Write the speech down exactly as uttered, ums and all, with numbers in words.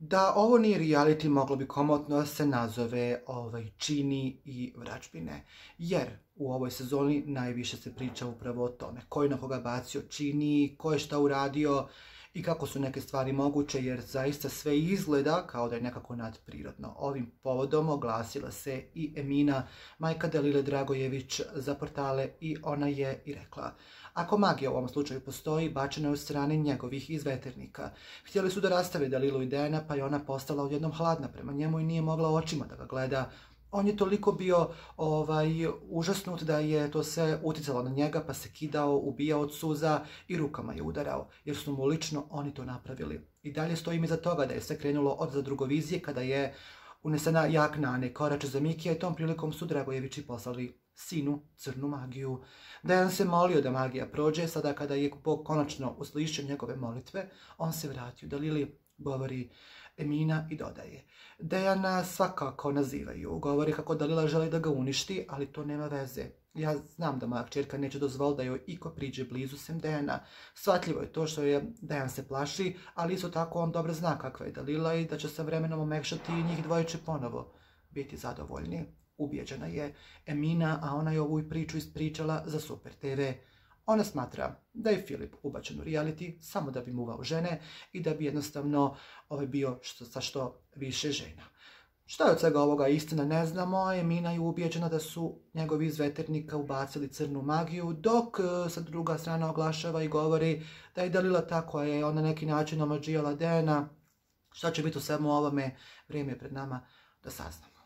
Da ovo nije reality, moglo bi komotno se nazove ovaj, čini i vračbine. Jer u ovoj sezoni najviše se priča upravo o tome. Ko je na koga bacio čini, ko je šta uradio i kako su neke stvari moguće, jer zaista sve izgleda kao da je nekako nadprirodno. Ovim povodom oglasila se i Emina, majka Dalile Dragojević, za portale i ona je i rekla: ako magija u ovom slučaju postoji, bačena je od strane njegovih izveternika. Htjeli su da rastave Dalilu i Dejana, pa je ona postala odjednom hladna prema njemu i nije mogla očima da ga gleda. On je toliko bio ovaj, užasnut da je to sve uticalo na njega, pa se kidao, ubijao od suza i rukama je udarao, jer su mu lično oni to napravili. I dalje stojim iza toga da je sve krenulo od Zadrugovizije, kada je unesena jak Nane Korač za Mikija i tom prilikom su Dragojevići poslali sinu crnu magiju. Dejan se molio da magija prođe, sada kada je Bog konačno uslišio njegove molitve, on se vratio Dalili, govori Emina i dodaje: Dejana svakako nazivaju, govori kako Dalila želi da ga uništi, ali to nema veze. Ja znam da moja kćerka neće dozvoliti da joj iko priđe blizu sem Dejana. Shvatljivo je to što je Dejan se plaši, ali isto tako on dobro zna kakva je Dalila i da će sa vremenom omekšati i njih dvoje će ponovo biti zadovoljni. Ubijeđena je Emina, a ona je ovu priču ispričala za Super te ve. Ona smatra da je Filip ubačen u reality samo da bi muvao žene i da bi jednostavno ovaj bio što, sa što više žena. Šta je od svega ovoga istina ne znamo, Emina je ubijeđena da su njegovi iz veternika ubacili crnu magiju, dok sa druga strana oglašava i govori da je Dalila ta koja je on na neki način omađijala Dejana. Šta će biti u svemu ovome, vrijeme je pred nama da saznamo.